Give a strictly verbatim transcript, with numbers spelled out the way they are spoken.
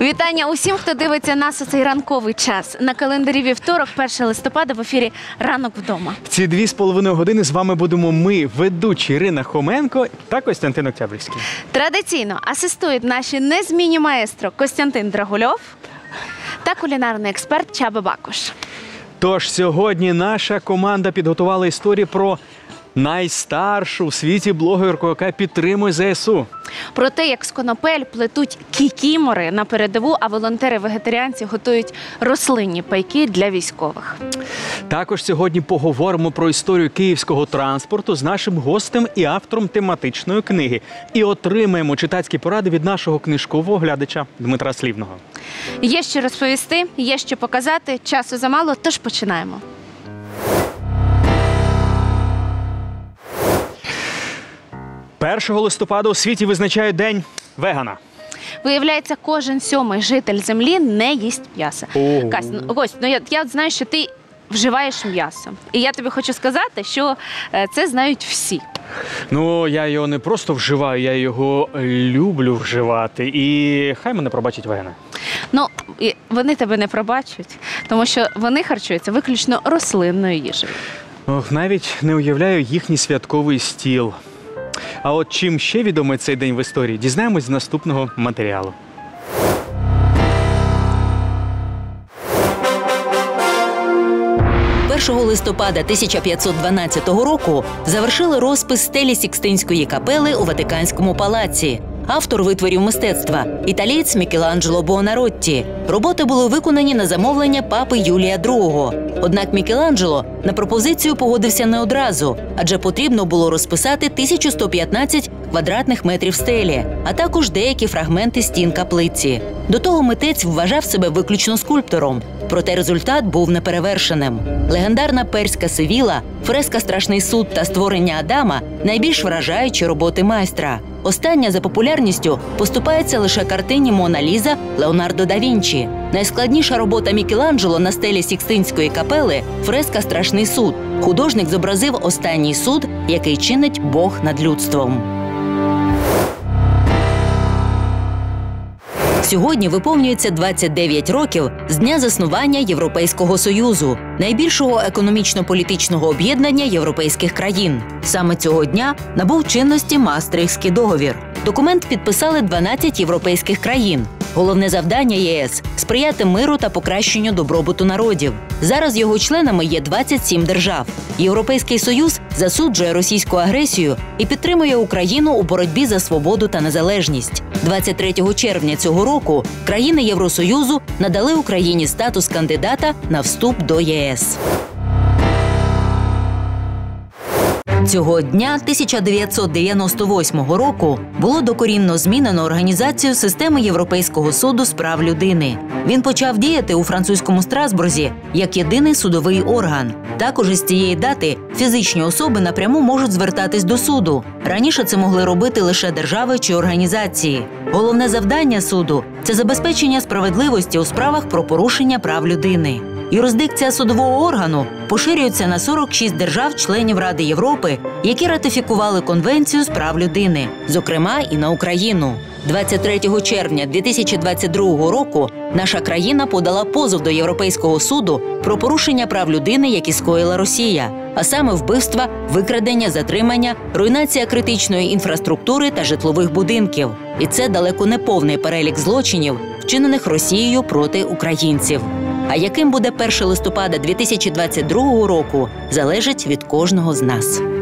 Вітання усім, хто дивиться нас у цей ранковий час. На календарі вівторок, перше листопада, в ефірі «Ранок вдома». В ці дві з половиною години з вами будемо ми, ведучі Ірина Хоменко та Костянтин Октябрьський. Традиційно асистують наші незмінні маестро Костянтин Драгульов та кулінарний експерт Чаба Бакуш. Тож сьогодні наша команда підготувала історію про найстаршу в світі блогерку, яка підтримує зе ес у. Про те, як з конопель плетуть кікімори на передову, а волонтери-вегетаріанці готують рослинні пайки для військових. Також сьогодні поговоримо про історію київського транспорту з нашим гостем і автором тематичної книги. І отримаємо читацькі поради від нашого книжкового глядача Дмитра Слівного. Є що розповісти, є що показати, часу замало, тож починаємо. першого листопада у світі визначають День вегана. Виявляється, кожен сьомий житель землі не їсть м'яса. Кась, ну, Кость, ну я, я знаю, що ти вживаєш м'ясо. І я тобі хочу сказати, що це знають всі. Ну, я його не просто вживаю, я його люблю вживати. І хай мене пробачать вегани. Ну, вони тебе не пробачать, тому що вони харчуються виключно рослинною їжею. Ох, навіть не уявляю їхній святковий стіл. А от чим ще відомий цей день в історії, дізнаємось з наступного матеріалу. першого листопада тисяча п'ятсот дванадцятого року завершили розпис стелі Сікстинської капели у Ватиканському палаці. Автор витворів мистецтва – італієць Мікеланджело Буонаротті. Роботи були виконані на замовлення папи Юлія другого. Однак Мікеланджело на пропозицію погодився не одразу, адже потрібно було розписати тисячу сто п'ятнадцять квадратних метрів стелі, а також деякі фрагменти стін каплиці. До того митець вважав себе виключно скульптором, проте результат був неперевершеним. Легендарна перська Сивіла, фреска «Страшний суд» та «Створення Адама» – найбільш вражаючі роботи майстра. Остання за популярністю поступається лише картині «Мона Ліза» Леонардо да Вінчі. Найскладніша робота Мікеланджело на стелі Сікстинської капели – фреска «Страшний суд». Художник зобразив останній суд, який чинить Бог над людством. Сьогодні виповнюється двадцять дев'ять років з дня заснування Європейського Союзу, найбільшого економічно-політичного об'єднання європейських країн. Саме цього дня набув чинності Маастрихтський договір. Документ підписали дванадцять європейських країн. Головне завдання є ес – сприяти миру та покращенню добробуту народів. Зараз його членами є двадцять сім держав. Європейський Союз засуджує російську агресію і підтримує Україну у боротьбі за свободу та незалежність. двадцять третього червня цього року країни Євросоюзу надали Україні статус кандидата на вступ до є ес. Цього дня тисяча дев'ятсот дев'яносто восьмого року було докорінно змінено організацію системи Європейського суду з прав людини. Він почав діяти у французькому Страсбурзі як єдиний судовий орган. Також із цієї дати фізичні особи напряму можуть звертатись до суду. Раніше це могли робити лише держави чи організації. Головне завдання суду – це забезпечення справедливості у справах про порушення прав людини. Юрисдикція судового органу поширюється на сорок шість держав-членів Ради Європи, які ратифікували Конвенцію з прав людини, зокрема і на Україну. двадцять третього червня дві тисячі двадцять другого року наша країна подала позов до Європейського суду про порушення прав людини, які скоїла Росія, а саме вбивства, викрадення, затримання, руйнація критичної інфраструктури та житлових будинків. І це далеко не повний перелік злочинів, вчинених Росією проти українців. А яким буде перше листопада дві тисячі двадцять другого року, залежить від кожного з нас.